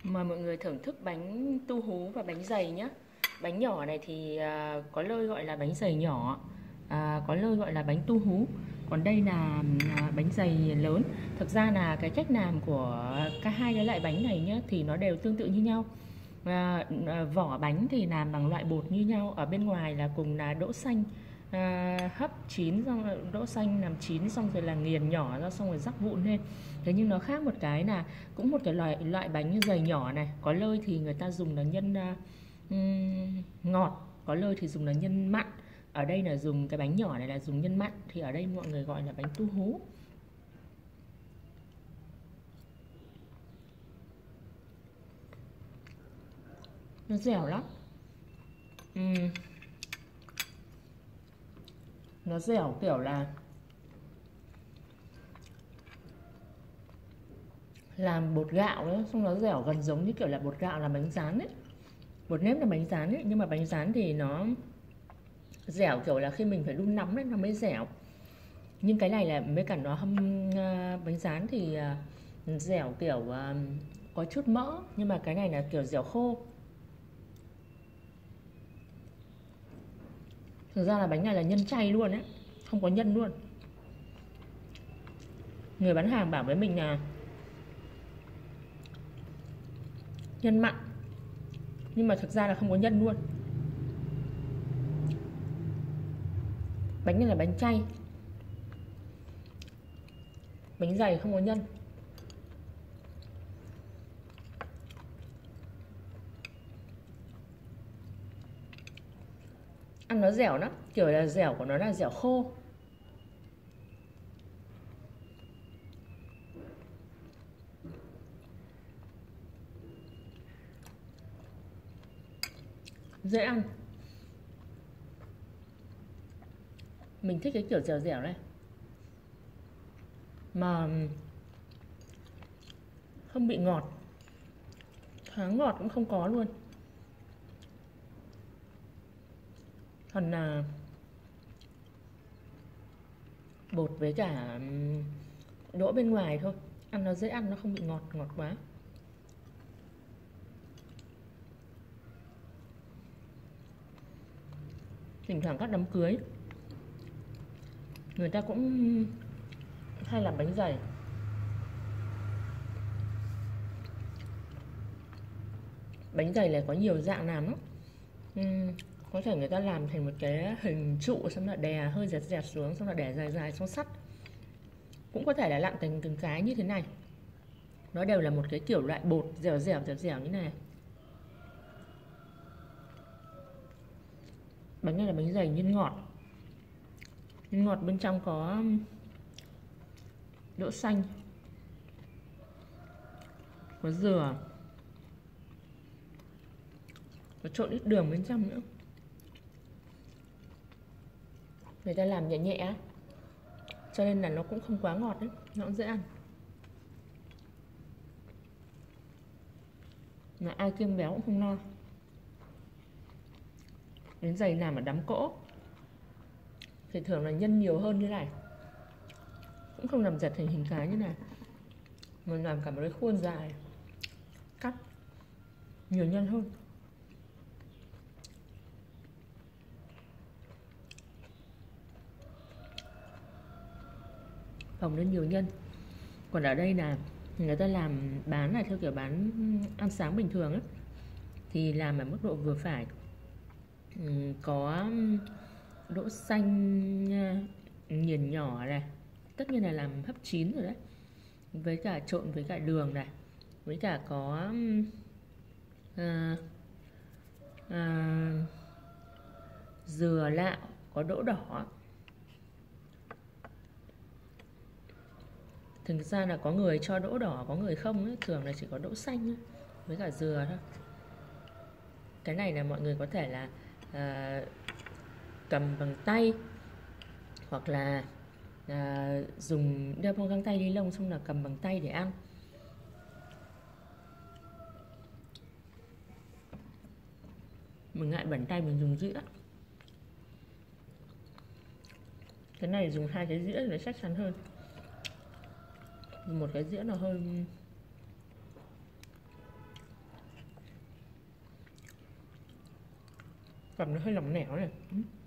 Mời mọi người thưởng thức bánh tu hú và bánh dày nhé. Bánh nhỏ này thì có nơi gọi là bánh dày nhỏ, có nơi gọi là bánh tu hú. Còn đây là bánh dày lớn. Thực ra là cái cách làm của cả hai cái loại bánh này nhé thì nó đều tương tự như nhau. Vỏ bánh thì làm bằng loại bột như nhau. Ở bên ngoài là cùng là đỗ xanh hấp chín, xong đỗ xanh làm chín xong rồi là nghiền nhỏ ra, xong rồi rắc vụn lên. Thế nhưng nó khác một cái là cũng một cái loại bánh như dày nhỏ này, có nơi thì người ta dùng là nhân ngọt, có nơi thì dùng là nhân mặn. Ở đây là dùng cái bánh nhỏ này là dùng nhân mặn, thì ở đây mọi người gọi là bánh tu hú. Nó dẻo lắm. Nó dẻo kiểu là làm bột gạo đấy, xong nó dẻo gần giống như kiểu là bột gạo làm bánh rán ấy, bột nếp làm bánh rán ấy. Nhưng mà bánh rán thì nó dẻo kiểu là khi mình phải đun nóng đấy nó mới dẻo. Nhưng cái này là mấy cả nó hâm bánh rán thì dẻo kiểu có chút mỡ, nhưng mà cái này là kiểu dẻo khô. Thực ra là bánh này là nhân chay luôn ấy, không có nhân luôn. Người bán hàng bảo với mình là nhân mặn, nhưng mà thực ra là không có nhân luôn. Bánh này là bánh chay, bánh dày không có nhân. Ăn nó dẻo lắm, kiểu là dẻo của nó là dẻo khô. Dễ ăn. Mình thích cái kiểu dẻo dẻo này, mà không bị ngọt, thoáng ngọt cũng không có luôn. Còn là bột với cả đỗ bên ngoài thôi, ăn nó dễ ăn, nó không bị ngọt ngọt quá. Thỉnh thoảng các đám cưới người ta cũng hay làm bánh dày. Bánh dày này có nhiều dạng làm lắm. Có thể người ta làm thành một cái hình trụ, xong là đè hơi dẹt dẹt xuống, xong là để dài dài xong sắt. Cũng có thể là lặn thành từng cái như thế này. Nó đều là một cái kiểu loại bột dẻo dẻo như này. Bánh này là bánh dày nhân ngọt. Nhân ngọt bên trong có đỗ xanh, có dừa, có trộn ít đường bên trong nữa. Người ta làm nhẹ nhẹ cho nên là nó cũng không quá ngọt đấy, nó cũng dễ ăn. Mà ai kiêng béo cũng không no. Bánh dày làm ở đám cỗ thì thường là nhân nhiều hơn như này, cũng không làm dệt thành hình cái như này, mà làm cả một cái khuôn dài, cắt nhiều nhân hơn. Phồng lên nhiều nhân. Còn ở đây là người ta làm bán là theo kiểu bán ăn sáng bình thường ấy, thì làm ở mức độ vừa phải. Có đỗ xanh nghiền nhỏ này, tất nhiên là làm hấp chín rồi đấy, với cả trộn với cả đường này, với cả có dừa lạo, có đỗ đỏ. Thực ra là có người cho đỗ đỏ, có người không ấy. Thường là chỉ có đỗ xanh ấy, với cả dừa thôi. Cái này là mọi người có thể là cầm bằng tay, hoặc là dùng đeo bằng găng tay ni lông, xong là cầm bằng tay để ăn. Mình ngại bẩn tay mình dùng dĩa. Cái này dùng hai cái dĩa để chắc chắn hơn. Một cái dĩa nó hơi Cầm nó hơi lỏng lẻo này.